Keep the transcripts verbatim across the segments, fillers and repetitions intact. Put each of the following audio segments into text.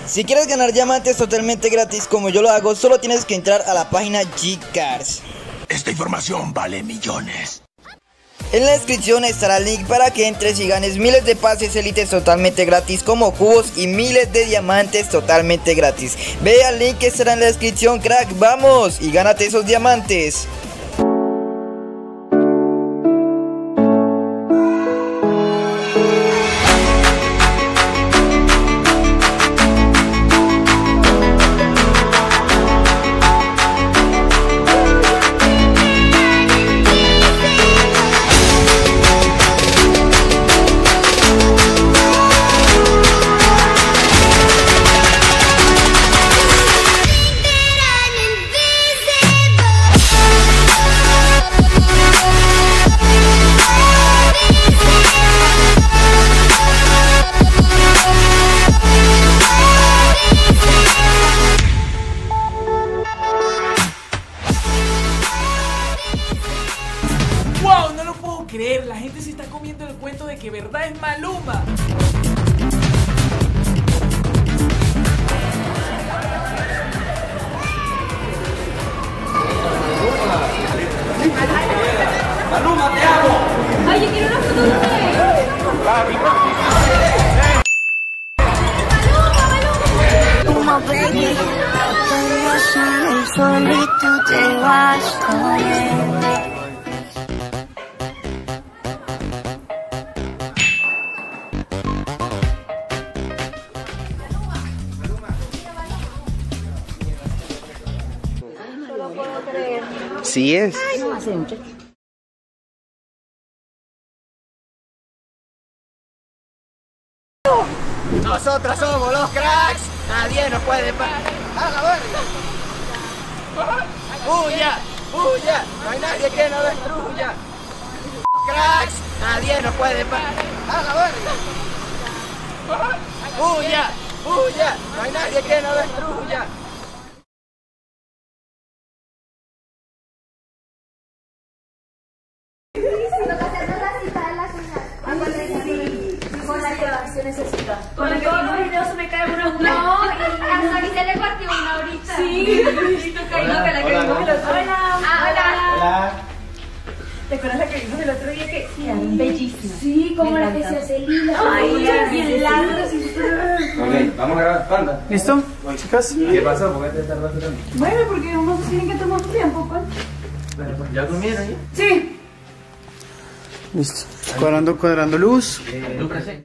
Si quieres ganar diamantes totalmente gratis como yo lo hago, solo tienes que entrar a la página G-Cars. Esta información vale millones. En la descripción estará el link para que entres y ganes miles de pases élites totalmente gratis como cubos y miles de diamantes totalmente gratis. Ve al link que estará en la descripción, crack, vamos y gánate esos diamantes. ¡Wow! No lo puedo creer, la gente se está comiendo el cuento de que verdad es Maluma. Maluma, te amo. Ay, yo quiero una foto de usted. Maluma, baby. Cuando sale el sol y tú te vas corriendo. Sí es. Nosotros somos los cracks. Nadie nos puede parar. ¡A la verga! ¡Bulla! ¡Bulla! No hay nadie que nos destruya. Cracks. Nadie nos puede parar. ¡A la verga! ¡Bulla! ¡Bulla! No hay nadie que nos destruya. Se necesita. Con todos los videos se me cae una. No, y hasta aquí se le partió una ahorita. Sí, listo, caído que la que vimos el otro día. Ah, hola. Hola. ¿Te acuerdas la que vimos el otro día que sí, eran bellísimas? Sí, como la que se hace lila. Ay, bien larga. Ok, vamos a grabar, panda. ¿Listo? Chicas. ¿Qué pasó? ¿Por qué te tardaste tanto? Bueno, porque unos tienen que tomar su tiempo, pues. ¿Ya comieron ya? Sí. Listo. Cuadrando, cuadrando luz. Luz presente.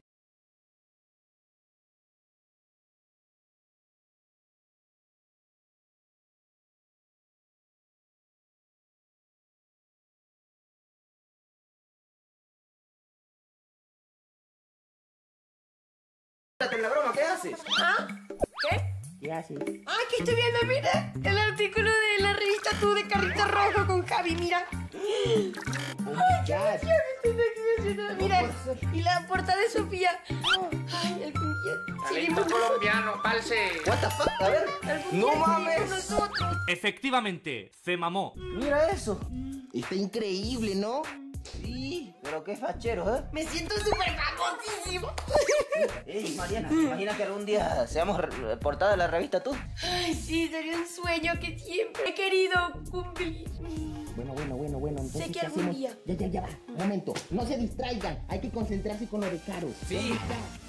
La broma, ¿qué haces? ¿Ah? ¿Qué? ¿Qué haces? Ah, que estoy viendo, mira, el artículo de la revista Tú de Carrito Rojo con Javi, mira. Ay, qué emoción, estoy aquí emocionada. Mira, y la portada de Sofía. Ay, el pinche. Talento colombiano, false. What the fuck, a ver. No mames. Nosotros. Efectivamente, se mamó. Mira eso. Está increíble, ¿no? Sí, pero qué fachero, ¿eh? Me siento súper famosísimo. Ey, Mariana, ¿te imaginas que algún día seamos portada de la revista Tú? Ay, sí, sería un sueño que siempre he querido cumplir. Bueno, bueno, bueno, bueno. Entonces, Sé que ¿qué algún hacemos? día. Ya, ya, ya va. Un momento. No se distraigan. Hay que concentrarse con lo de Caro. Sí.